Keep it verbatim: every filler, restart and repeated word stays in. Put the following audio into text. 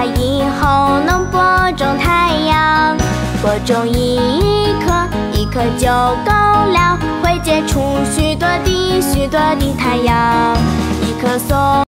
它以后能播种太阳。播种一颗，一颗就够了，会结出许多的许多的太阳。一棵松。